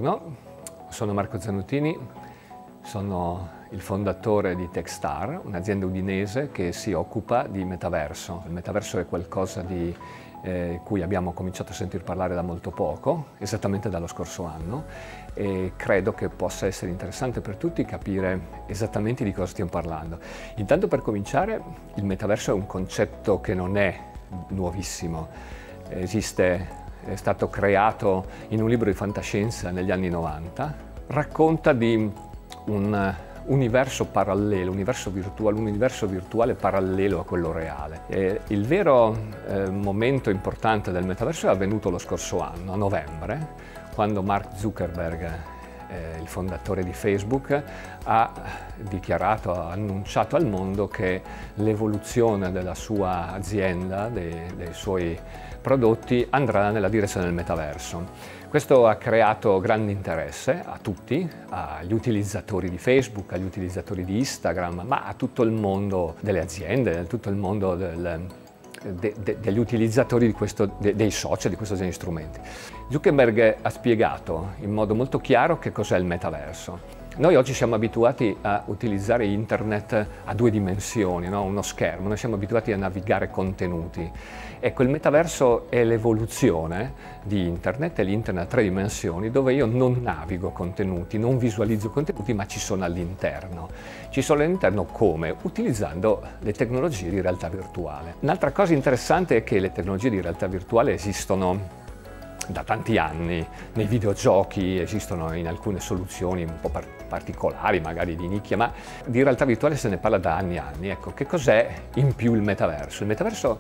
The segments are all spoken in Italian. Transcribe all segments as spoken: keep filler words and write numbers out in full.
Buongiorno, sono Marco Zannuttini, sono il fondatore di Techstar, un'azienda udinese che si occupa di metaverso. Il metaverso è qualcosa di eh, cui abbiamo cominciato a sentir parlare da molto poco, esattamente dallo scorso anno, e credo che possa essere interessante per tutti capire esattamente di cosa stiamo parlando. Intanto, per cominciare, il metaverso è un concetto che non è nuovissimo, esiste. È stato creato in un libro di fantascienza negli anni novanta, racconta di un universo parallelo, un universo virtuale, un universo virtuale parallelo a quello reale. E il vero eh, momento importante del metaverso è avvenuto lo scorso anno, a novembre, quando Mark Zuckerberg, eh, il fondatore di Facebook, ha dichiarato, ha annunciato al mondo che l'evoluzione della sua azienda, dei, dei suoi prodotti, andrà nella direzione del metaverso. Questo ha creato grande interesse a tutti, agli utilizzatori di Facebook, agli utilizzatori di Instagram, ma a tutto il mondo delle aziende, a tutto il mondo del, de, de, degli utilizzatori di questo, de, dei social, di questo genere di strumenti. Zuckerberg ha spiegato in modo molto chiaro che cos'è il metaverso. Noi oggi siamo abituati a utilizzare internet a due dimensioni, no? Uno schermo, noi siamo abituati a navigare contenuti. Ecco, il metaverso è l'evoluzione di internet, è l'internet a tre dimensioni, dove io non navigo contenuti, non visualizzo contenuti, ma ci sono all'interno. Ci sono all'interno come? Utilizzando le tecnologie di realtà virtuale. Un'altra cosa interessante è che le tecnologie di realtà virtuale esistono da tanti anni. Nei videogiochi esistono in alcune soluzioni un po' particolari, magari di nicchia, ma di realtà virtuale se ne parla da anni e anni. Ecco, che cos'è in più il metaverso? Il metaverso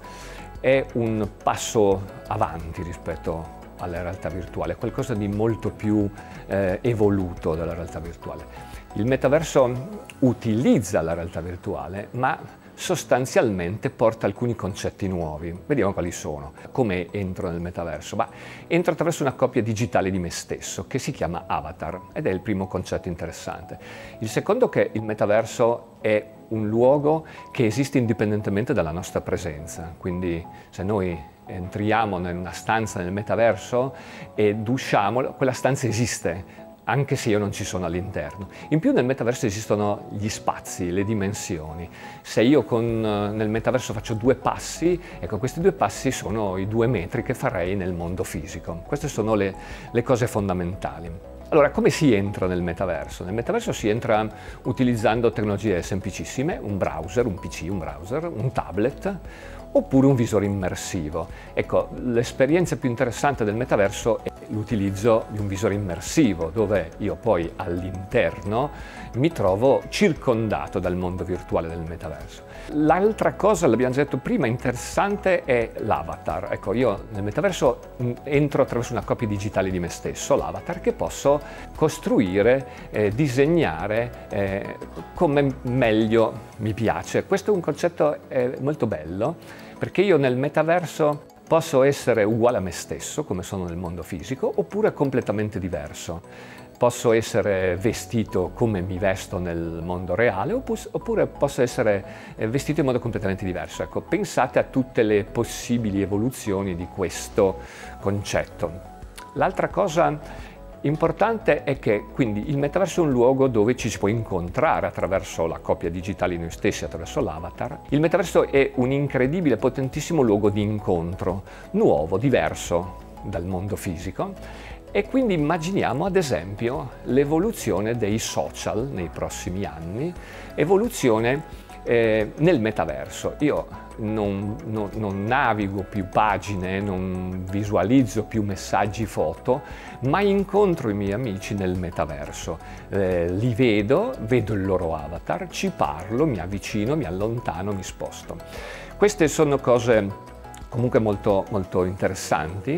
è un passo avanti rispetto alla realtà virtuale, è qualcosa di molto più eh, evoluto della realtà virtuale. Il metaverso utilizza la realtà virtuale, ma sostanzialmente porta alcuni concetti nuovi. Vediamo quali sono. Come entro nel metaverso? Bah, entro attraverso una copia digitale di me stesso che si chiama avatar, ed è il primo concetto interessante. Il secondo, che il metaverso è un luogo che esiste indipendentemente dalla nostra presenza. Quindi se noi entriamo in una stanza nel metaverso ed usciamo, quella stanza esiste, anche se io non ci sono all'interno. In più nel metaverso esistono gli spazi, le dimensioni. Se io con, nel metaverso faccio due passi, ecco, questi due passi sono i due metri che farei nel mondo fisico. Queste sono le, le cose fondamentali. Allora, come si entra nel metaverso? Nel metaverso si entra utilizzando tecnologie semplicissime, un browser, un P C, un browser, un tablet, oppure un visore immersivo. Ecco, l'esperienza più interessante del metaverso è l'utilizzo di un visore immersivo, dove io poi all'interno mi trovo circondato dal mondo virtuale del metaverso. L'altra cosa, l'abbiamo già detto prima, interessante è l'avatar. Ecco, io nel metaverso entro attraverso una copia digitale di me stesso, l'avatar, che posso costruire, eh, disegnare eh, come meglio mi piace. Questo è un concetto eh, molto bello, perché io nel metaverso posso essere uguale a me stesso, come sono nel mondo fisico, oppure completamente diverso. Posso essere vestito come mi vesto nel mondo reale, oppure posso essere vestito in modo completamente diverso. Ecco, pensate a tutte le possibili evoluzioni di questo concetto. L'altra cosa importante è che quindi il metaverso è un luogo dove ci si può incontrare attraverso la copia digitale di noi stessi, attraverso l'avatar. Il metaverso è un incredibile, potentissimo luogo di incontro, nuovo, diverso dal mondo fisico. E quindi immaginiamo ad esempio l'evoluzione dei social nei prossimi anni, evoluzione eh, nel metaverso. Io non, non, non navigo più pagine, non visualizzo più messaggi, foto, ma incontro i miei amici nel metaverso. Eh, li vedo, vedo il loro avatar, ci parlo, mi avvicino, mi allontano, mi sposto. Queste sono cose comunque molto, molto interessanti.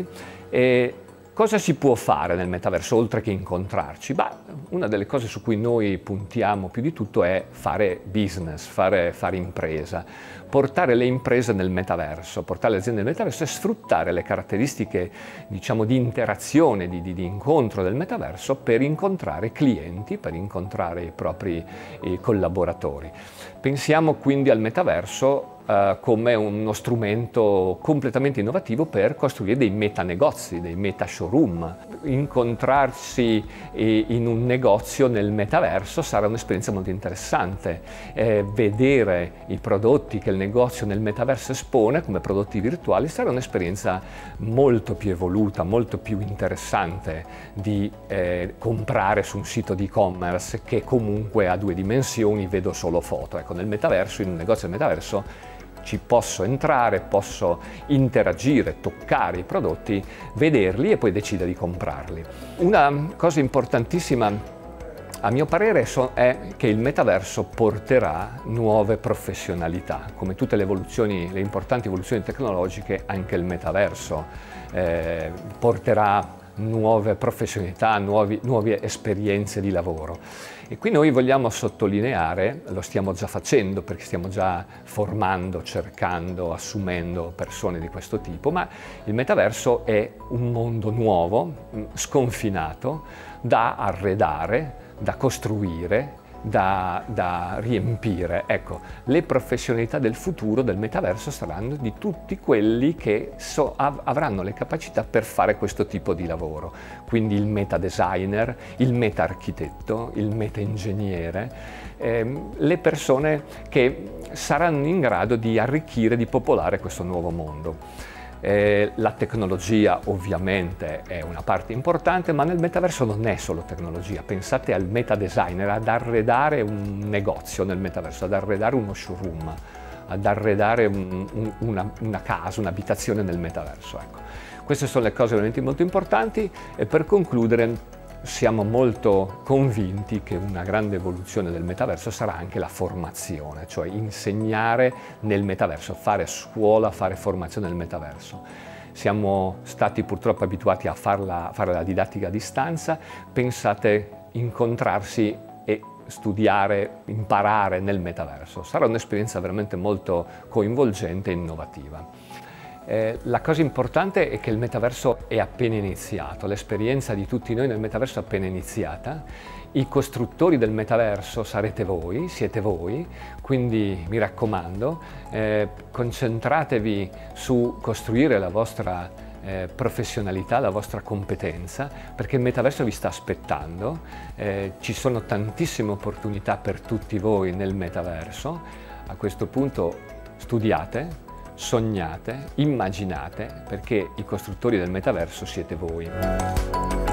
E cosa si può fare nel metaverso oltre che incontrarci? Bah, una delle cose su cui noi puntiamo più di tutto è fare business, fare, fare impresa, portare le imprese nel metaverso, portare le aziende nel metaverso e sfruttare le caratteristiche, diciamo, di interazione, di, di, di incontro del metaverso per incontrare clienti, per incontrare i propri i collaboratori. Pensiamo quindi al metaverso eh, come uno strumento completamente innovativo per costruire dei metanegozi, dei meta showroom. Incontrarsi in un negozio nel metaverso sarà un'esperienza molto interessante. Eh, vedere i prodotti che il negozio nel metaverso espone come prodotti virtuali sarà un'esperienza molto più evoluta, molto più interessante di eh, comprare su un sito di e-commerce che comunque ha due dimensioni, vedo solo foto. Ecco, nel metaverso, in un negozio del metaverso, ci posso entrare, posso interagire, toccare i prodotti, vederli e poi decidere di comprarli. Una cosa importantissima a mio parere è che il metaverso porterà nuove professionalità. Come tutte le evoluzioni, le importanti evoluzioni tecnologiche, anche il metaverso eh, porterà nuove professionalità, nuovi, nuove esperienze di lavoro. E qui noi vogliamo sottolineare, lo stiamo già facendo perché stiamo già formando, cercando, assumendo persone di questo tipo, ma il metaverso è un mondo nuovo, sconfinato, da arredare, da costruire, da, da riempire. Ecco, le professionalità del futuro del metaverso saranno di tutti quelli che so, av avranno le capacità per fare questo tipo di lavoro. Quindi il meta designer, il meta architetto, il meta ingegnere, ehm, le persone che saranno in grado di arricchire, di popolare questo nuovo mondo. Eh, la tecnologia ovviamente è una parte importante, ma nel metaverso non è solo tecnologia. Pensate al meta designer, ad arredare un negozio nel metaverso, ad arredare uno showroom, ad arredare un, un, una, una casa, un'abitazione nel metaverso. Ecco. Queste sono le cose veramente molto importanti e per concludere siamo molto convinti che una grande evoluzione del metaverso sarà anche la formazione, cioè insegnare nel metaverso, fare scuola, fare formazione nel metaverso. Siamo stati purtroppo abituati a farla, fare la didattica a distanza, pensate incontrarsi e studiare, imparare nel metaverso. Sarà un'esperienza veramente molto coinvolgente e innovativa. Eh, la cosa importante è che il metaverso è appena iniziato, l'esperienza di tutti noi nel metaverso è appena iniziata, i costruttori del metaverso sarete voi, siete voi, quindi mi raccomando, eh, concentratevi su costruire la vostra eh, professionalità, la vostra competenza, perché il metaverso vi sta aspettando, eh, ci sono tantissime opportunità per tutti voi nel metaverso. A questo punto studiate, sognate, immaginate, perché i costruttori del metaverso siete voi.